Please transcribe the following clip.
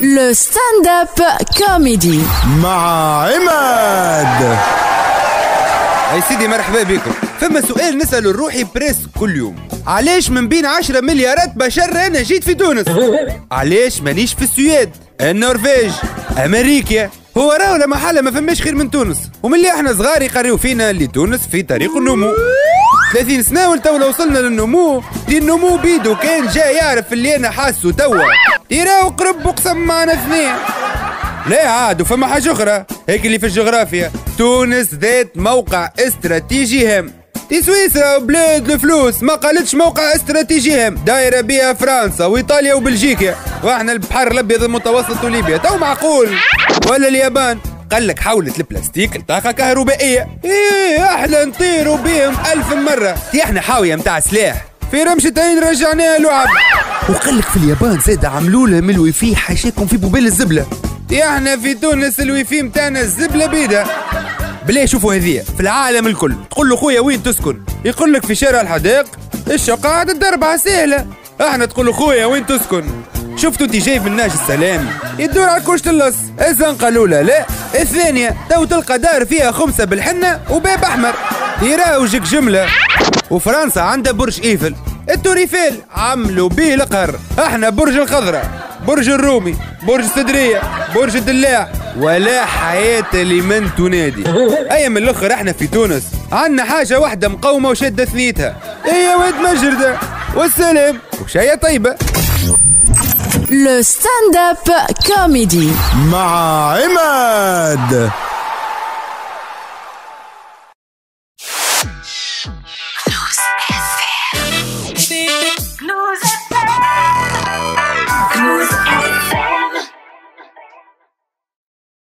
لو ستاند اب كوميدي مع عماد. يا سيدي مرحبا بكم. فما سؤال نسأله لروحي بريس كل يوم: علاش من بين 10 مليارات بشر انا جيت في تونس؟ علاش مانيش في السويد، النرويج، امريكا؟ هو راهو لا محالة ما فماش خير من تونس، ومن اللي احنا صغار يقريو فينا اللي تونس في طريق النمو. 30 سنة ولتو وصلنا للنمو، دي النمو بيدو كان جا يعرف اللي انا حاسه توا يراو قرب وقسم معنا اثنين. لا عاد وفما حاجة أخرى هيك اللي في الجغرافيا، تونس ذات موقع استراتيجي هام. دي سويسرا بلاد الفلوس ما قالتش موقع استراتيجي هام، دايرة بها فرنسا وإيطاليا وبلجيكا، واحنا البحر الأبيض المتوسط وليبيا، تو معقول؟ ولا اليابان قال لك حولت البلاستيك لطاقة كهربائية، إيه احنا نطيروا بهم 1000 مرة، احنا حاوية متاع سلاح في رمشتين رجعناها لعب. وقال لك في اليابان زاد عملوا لهم الوي في حاشاكم في بوبيل الزبلة، احنا في تونس الويفي متاعنا الزبلة بيدا. بلا شوفوا هذية في العالم الكل، تقول له خويا وين تسكن؟ يقول لك في شارع الحدائق، الشقة عاد الدربعة سهلة. احنا تقول له خويا وين تسكن؟ شفتوا انت جايب من ناج السلام يدور على كوشة اللص. إذن قالوا له لا، الثانية تو تلقى دار فيها خمسة بالحنة وباب أحمر يراوجك جملة. وفرنسا عندها برج إيفل، التوريفيل عملوا بيه القهر. احنا برج الخضراء، برج الرومي، برج السدرية، برج الدلاع، ولا حياة لمن تنادي. اي من الاخر احنا في تونس عندنا حاجة واحدة مقومة وشادة ثنيتها، هي ود مجردة والسلام وشاية طيبة. لو ستاند اب كوميدي مع عماد.